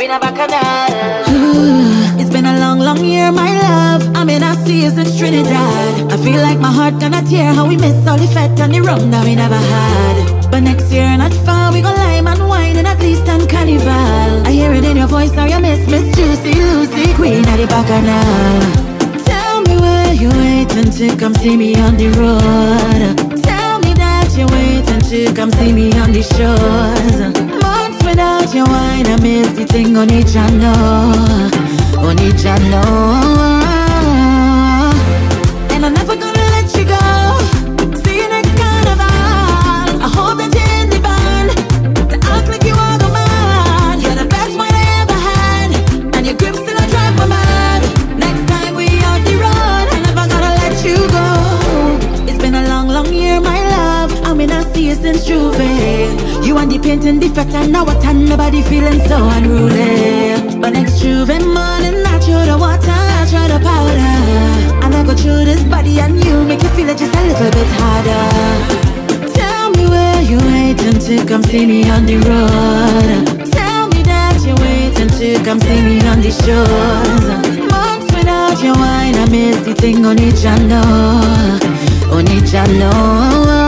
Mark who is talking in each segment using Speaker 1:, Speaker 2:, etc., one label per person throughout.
Speaker 1: in a bacchanal.
Speaker 2: It's been a long, long year, my love. I'm in a sea since Trinidad. I feel like my heart gonna tear. How we miss all the fat and the rum that we never had. But next year, not far, we gon' lime and wine in at least on carnival. I hear it in your voice, now you miss Juicy Lucy, queen of the bacchanal. Tell me where you waiting to come see me on the road. Tell me that you're waiting to come see me on the shores. Months without your wine, I miss the thing on each I know. On each I know. And I'm never gonna let you go. See you next carnival. I hope that you're in the band. To act like you are the man. You're the best one I ever had. And your grip still a drive my mad. Next time we on the road, I'm never gonna let you go. It's been a long, long year, my love. I mean, I see you since Juve. You and the painting the fat and now what and nobody feeling so unruly. But next Juve morning, I throw the water, I throw the powder. And I go through this body and you make you feel it just a little bit harder. Tell me where you waiting to come see me on the road. Tell me that you're waiting to come see me on the shores. Months without your wine, I miss the thing on each I know. On each I know.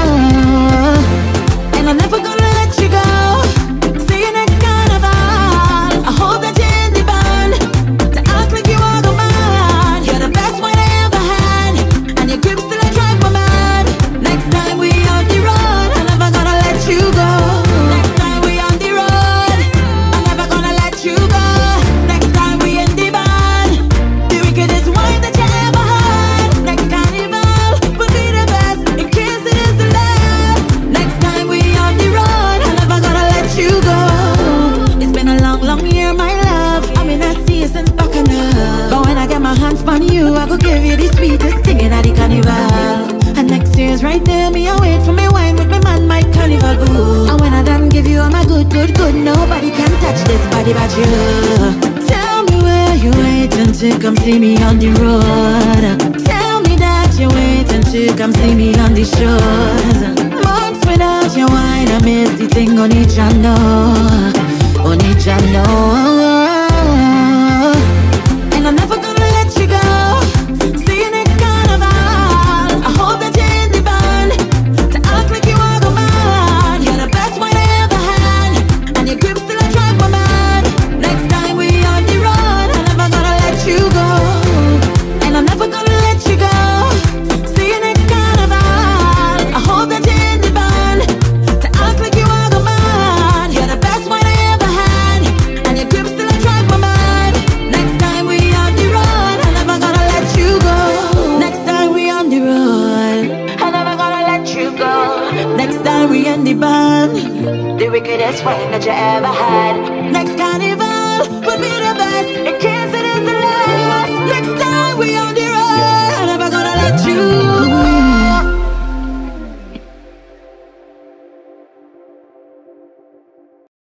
Speaker 2: And I'm never gonna let you go. See you next carnival. I hope that you're in the band. To act like you are the man. You're the best one I ever had. And your grip still a drive my mad. Next time we on the road, I'm never gonna let you go. Next time we on the road, I'm never gonna let you go. Next time we in the band, the wickedest wine that you ever had. Next carnival will be the best, in case it is the last. Next time we on the road, I'm never gonna let you go. It's been a long, long year, my love. I mean, I see you since back in love. But when I get my hands on you, I go give you the sweetest thing in the carnival. And next year's right there, me I wait for me wine with me man, my carnival boo. And when I done give you all my good, good, good, nobody can touch this body but you. Tell me where you waiting to come see me on the road. Tell me that you're waiting to come see me on the shores. Months without your wine, I miss the thing on each I know. On each I know. And I'm never gonna let you go. See you next carnival. I hope that you're in the band. To act like you are the man. You're the best one I ever had. And your grip still a drive my mad. Next time we on the road, I'm never gonna let you go. And I'm never gonna let you go. See you next carnival. I hope that you're in the band. To act like you are the man. You're the best one I ever had. And your grip still a drive my mad. Next time we on the road, I'm never gonna let you go. Next time we on the road, I'm never gonna let you go. Next time we in the band, the wickedest wine that you ever had. Next carnival will be the best.